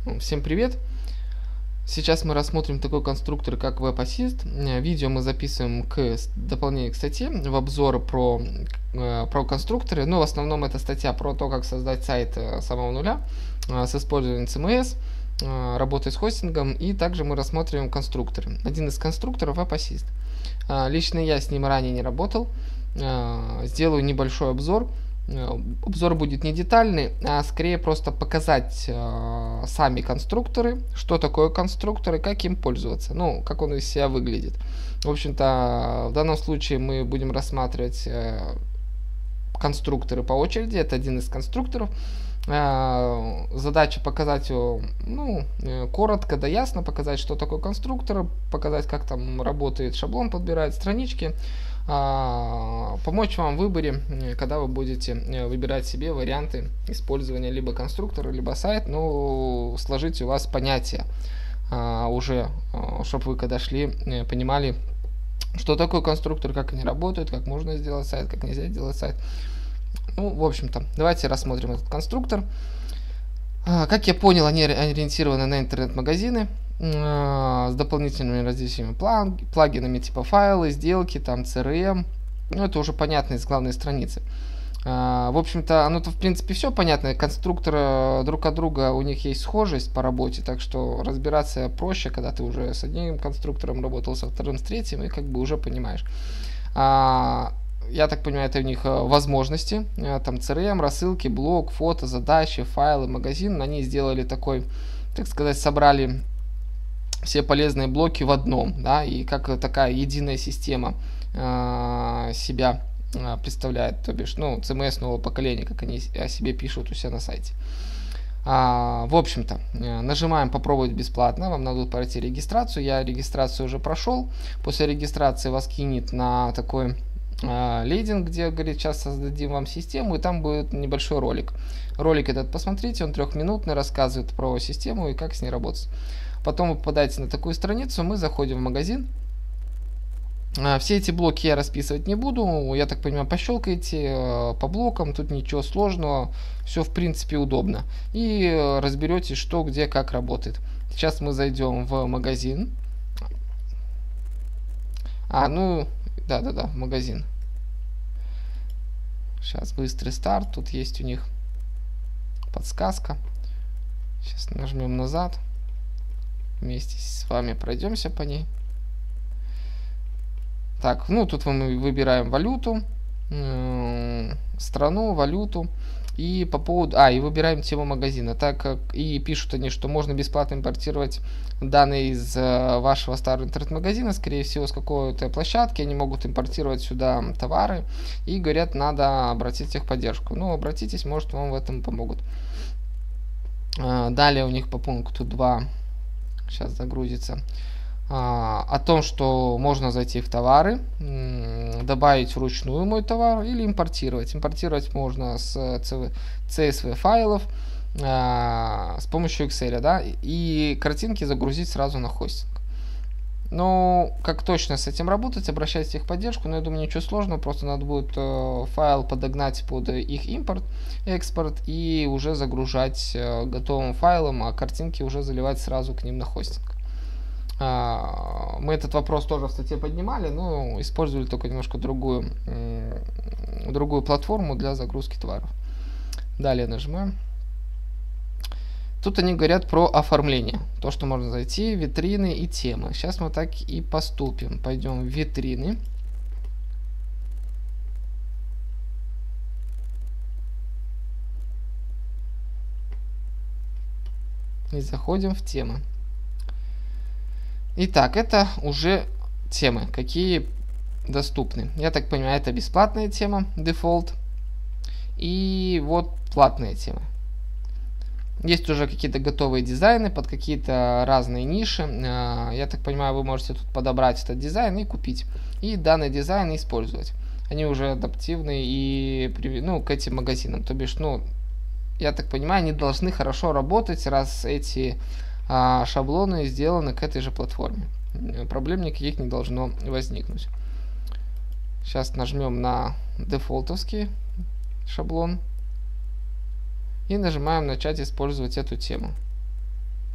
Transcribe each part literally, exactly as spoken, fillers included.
Всем привет! Сейчас мы рассмотрим такой конструктор, как WebAssist. Видео мы записываем к дополнению к статье в обзор про, про конструкторы. Но в основном это статья про то, как создать сайт с самого нуля с использованием си эм эс, работой с хостингом. И также мы рассмотрим конструкторы. Один из конструкторов WebAssist. Лично я с ним ранее не работал. Сделаю небольшой обзор. Обзор будет не детальный, а скорее просто показать э, сами конструкторы, что такое конструктор и как им пользоваться, ну, как он из себя выглядит. В общем-то, в данном случае мы будем рассматривать э, конструкторы по очереди. Это один из конструкторов. Э, задача показать его, ну, э, коротко да ясно, показать, что такое конструктор, показать, как там работает шаблон, подбирает странички. Помочь вам в выборе, когда вы будете выбирать себе варианты использования либо конструктора, либо сайт, но сложить у вас понятия уже, чтобы вы когда шли, понимали, что такое конструктор, как они работают, как можно сделать сайт, как нельзя сделать сайт. Ну, в общем-то, давайте рассмотрим этот конструктор. Как я понял, они ориентированы на интернет-магазины с дополнительными различными плагинами типа файлы, сделки, там си эр эм. Ну, это уже понятно из главной страницы. В общем-то, оно-то в принципе все понятно. Конструкторы друг от друга, у них есть схожесть по работе, так что разбираться проще, когда ты уже с одним конструктором работал, со вторым, с третьим, и как бы уже понимаешь. Я так понимаю, это у них возможности. Там си эр эм, рассылки, блог, фото, задачи, файлы, магазин. Они сделали такой, так сказать, собрали все полезные блоки в одном, да, и как такая единая система э, себя э, представляет, то бишь, ну, си эм эс нового поколения, как они о себе пишут у себя на сайте. А, в общем-то, э, нажимаем попробовать бесплатно, вам надо пройти регистрацию, я регистрацию уже прошел, после регистрации вас кинет на такой э, лейдинг, где говорит, сейчас создадим вам систему, и там будет небольшой ролик. Ролик этот посмотрите, он трехминутный, рассказывает про систему и как с ней работать. Потом вы попадаете на такую страницу, мы заходим в магазин. Все эти блоки я расписывать не буду, я так понимаю, пощелкаете по блокам, тут ничего сложного, все в принципе удобно. И разберетесь, что, где, как работает. Сейчас мы зайдем в магазин. А, ну, да-да-да, в магазин. Сейчас быстрый старт, тут есть у них подсказка. Сейчас нажмем назад. Вместе с вами пройдемся по ней. Так, ну тут мы выбираем валюту, э, страну, валюту. И по поводу... А, и выбираем тему магазина. Так как и пишут они, что можно бесплатно импортировать данные из э, вашего старого интернет-магазина, скорее всего, с какой-то площадки. Они могут импортировать сюда товары. И говорят, надо обратить их в поддержку. Ну, обратитесь, может, вам в этом помогут. Э, далее у них по пункту два... Сейчас загрузится. А, о том, что можно зайти в товары, добавить вручную мой товар или импортировать. Импортировать можно с си эс ви файлов а, с помощью Excel, да, и картинки загрузить сразу на хостинг. Но как точно с этим работать, обращайтесь в поддержку, но я думаю, ничего сложного, просто надо будет э, файл подогнать под их импорт, экспорт и уже загружать э, готовым файлом, а картинки уже заливать сразу к ним на хостинг. А, мы этот вопрос тоже в статье поднимали, но использовали только немножко другую, э, другую платформу для загрузки товаров. Далее нажимаем. Тут они говорят про оформление. То, что можно зайти, витрины и темы. Сейчас мы так и поступим. Пойдем в витрины. И заходим в темы. Итак, это уже темы, какие доступны. Я так понимаю, это бесплатная тема, дефолт. И вот платная тема. Есть уже какие-то готовые дизайны под какие-то разные ниши. Я так понимаю, вы можете тут подобрать этот дизайн и купить. И данный дизайн использовать. Они уже адаптивны и ну, к этим магазинам. То бишь, ну, я так понимаю, они должны хорошо работать, раз эти а, шаблоны сделаны к этой же платформе. Проблем никаких не должно возникнуть. Сейчас нажмем на дефолтовский шаблон. И нажимаем начать использовать эту тему.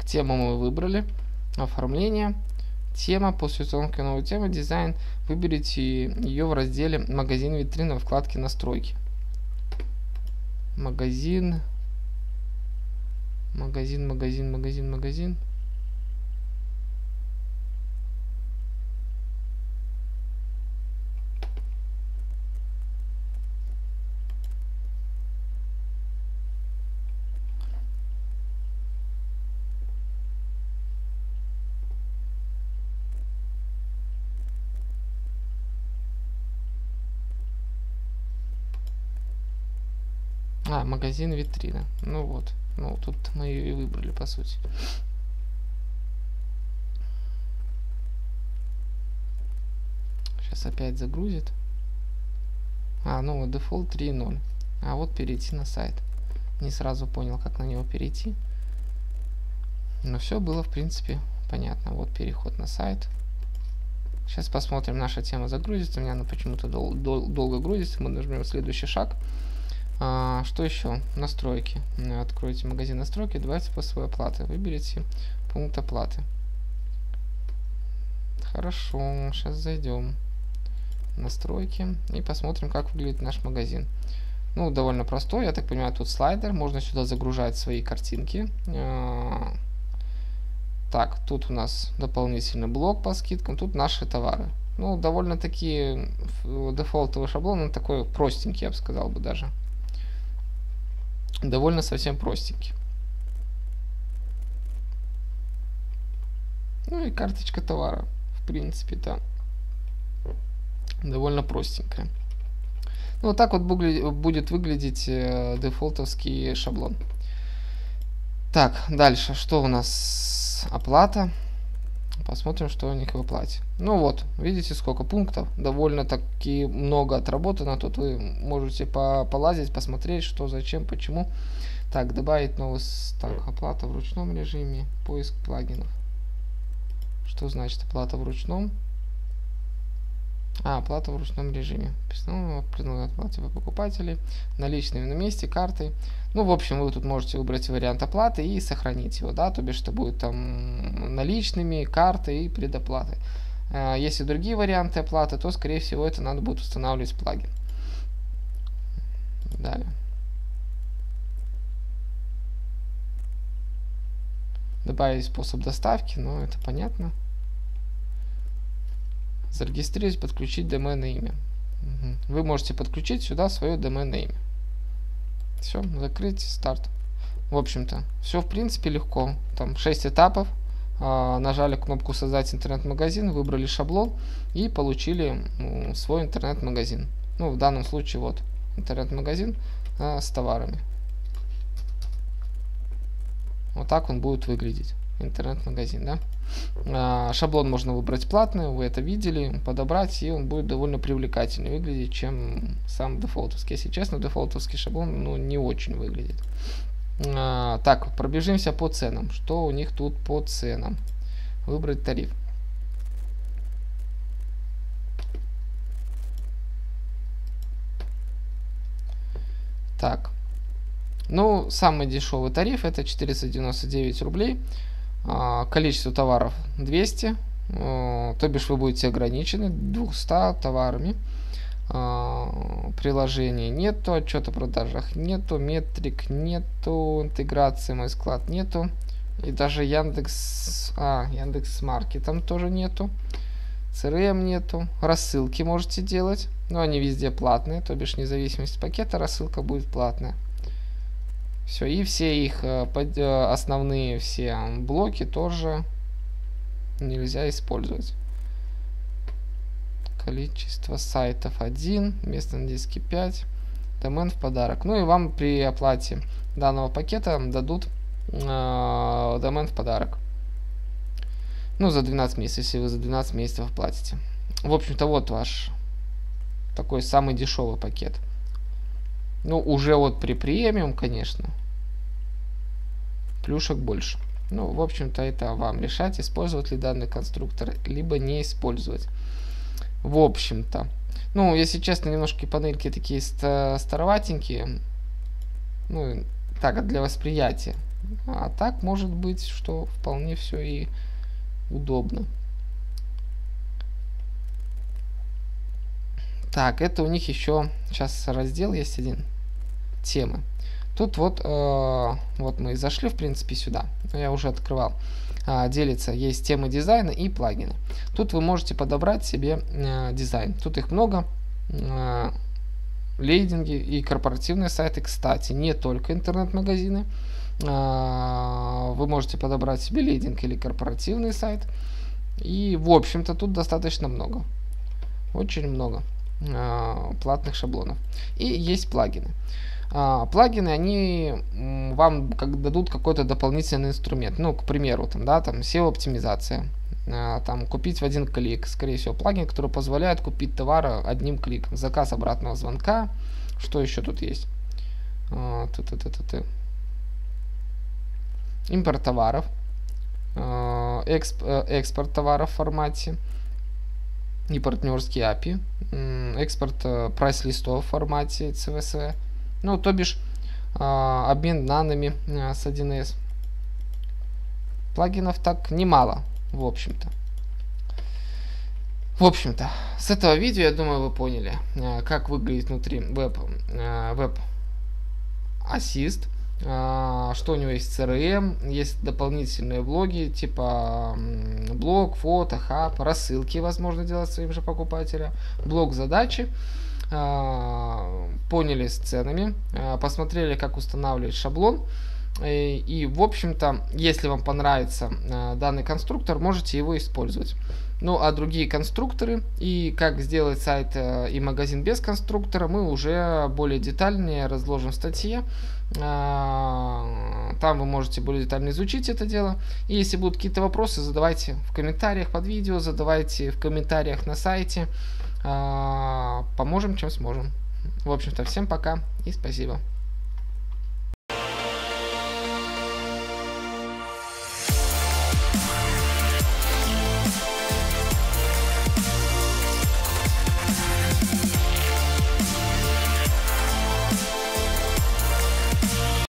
Так, тему мы выбрали. Оформление. Тема. После установки новой темы. Дизайн. Выберите ее в разделе «Магазин витрина» в вкладке «Настройки». Магазин. Магазин, магазин, магазин, магазин. А, магазин витрина. Ну вот. Ну, тут мы ее и выбрали, по сути. Сейчас опять загрузит. А, ну, дефолт три ноль. А вот перейти на сайт. Не сразу понял, как на него перейти. Но все было, в принципе, понятно. Вот переход на сайт. Сейчас посмотрим, наша тема загрузится. У меня она почему-то дол дол долго грузится. Мы нажмем следующий шаг. А, что еще? Настройки. Откройте магазин настройки, добавьте способы оплаты. Выберите пункт оплаты. Хорошо, сейчас зайдем в настройки и посмотрим, как выглядит наш магазин. Ну, довольно простой, я так понимаю, тут слайдер. Можно сюда загружать свои картинки. А, так, тут у нас дополнительный блок по скидкам, тут наши товары. Ну, довольно-таки дефолтовый шаблон, он такой простенький, я бы сказал бы даже. Довольно совсем простенький. Ну и карточка товара, в принципе-то, довольно простенькая. Ну, вот так вот будет выглядеть э, дефолтовский шаблон. Так, дальше, что у нас? Оплата. Посмотрим, что у них в оплате. Ну вот, видите, сколько пунктов. Довольно-таки много отработано. Тут вы можете по полазить, посмотреть, что, зачем, почему. Так, добавить новый... Так, оплата в ручном режиме. Поиск плагинов. Что значит оплата в ручном? А, оплата в ручном режиме. Предлагаю оплате по покупателей. Наличные на месте, карты. Ну, в общем, вы тут можете выбрать вариант оплаты и сохранить его, да, то бишь, что будет там наличными, карты и предоплаты. Если другие варианты оплаты, то, скорее всего, это надо будет устанавливать плагин. Далее. Добавить способ доставки, ну, это понятно. Зарегистрировать, подключить доменное имя. Угу. Вы можете подключить сюда свое доменное имя. Все, закрыть, старт. В общем-то, все в принципе легко. Там шесть этапов. А, нажали кнопку «Создать интернет-магазин», выбрали шаблон и получили ну, свой интернет-магазин. Ну, в данном случае вот интернет-магазин а, с товарами. Вот так он будет выглядеть. Интернет-магазин, да? А, шаблон можно выбрать платный, вы это видели, подобрать, и он будет довольно привлекательнее выглядеть, чем сам дефолтовский. Если честно, дефолтовский шаблон ну, не очень выглядит. А, так, пробежимся по ценам. Что у них тут по ценам? Выбрать тариф. Так. Ну, самый дешевый тариф это четыреста девяносто девять рублей. А, количество товаров двести. А, то бишь вы будете ограничены двумястами товарами. А, приложений нету, отчет о продажах нету, метрик нету, интеграции мой склад нету. И даже Яндекс, а, Яндекс.Маркетом тоже нету. си эр эм нету. Рассылки можете делать. Но они везде платные. То бишь независимость пакета, рассылка будет платная. Все, и все их основные все блоки тоже нельзя использовать. Количество сайтов один, место на диске пять, домен в подарок. Ну и вам при оплате данного пакета дадут э, домен в подарок. Ну, за двенадцать месяцев, если вы за двенадцать месяцев оплатите. В общем-то, вот ваш такой самый дешевый пакет. Ну, уже вот при премиум, конечно, плюшек больше. Ну, в общем-то, это вам решать, использовать ли данный конструктор, либо не использовать. В общем-то. Ну, если честно, немножко панельки такие староватенькие. Ну, так, для восприятия. А так может быть, что вполне все и удобно. Так, это у них еще сейчас раздел есть один. Темы. Тут вот, э, вот мы и зашли, в принципе, сюда. Я уже открывал. Э, делится, есть темы дизайна и плагины. Тут вы можете подобрать себе э, дизайн. Тут их много. Э, лейдинги и корпоративные сайты, кстати, не только интернет-магазины. Э, вы можете подобрать себе лейдинг или корпоративный сайт. И, в общем-то, тут достаточно много. Очень много э, платных шаблонов. И есть плагины. Uh, плагины, они м, вам как дадут какой-то дополнительный инструмент. Ну, к примеру, там, да, там сео оптимизация. Uh, там купить в один клик. Скорее всего, плагин, который позволяет купить товар одним кликом. Заказ обратного звонка. Что еще тут есть? Uh, т -т -т -т -т. Импорт товаров. Uh, эксп экспорт товаров в формате. И партнерские эй пи ай. Экспорт прайс-листов в формате си ви эс ви. Ну, то бишь, э, обмен данными э, с один эс. Плагинов так немало, в общем-то. В общем-то, с этого видео, я думаю, вы поняли, э, как выглядит внутри веб, э, веб Assist, э, что у него есть си ар эм, есть дополнительные блоги, типа э, блог, фото, хаб, рассылки возможно делать своим же покупателям, блок задачи. Поняли с ценами, посмотрели, как устанавливать шаблон. И, и в общем-то, если вам понравится данный конструктор, можете его использовать. Ну, а другие конструкторы и как сделать сайт и магазин без конструктора, мы уже более детальнее разложим в статье. Там вы можете более детально изучить это дело. И если будут какие-то вопросы, задавайте в комментариях под видео, задавайте в комментариях на сайте. Поможем, чем сможем. В общем-то, всем пока и спасибо.